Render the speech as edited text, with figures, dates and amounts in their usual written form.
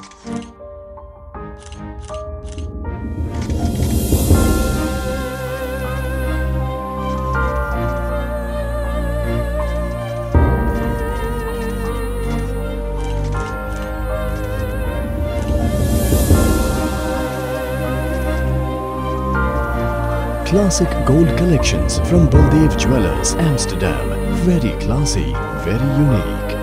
Classic gold collections from Baldev Jewellers, Amsterdam. Very classy, very unique.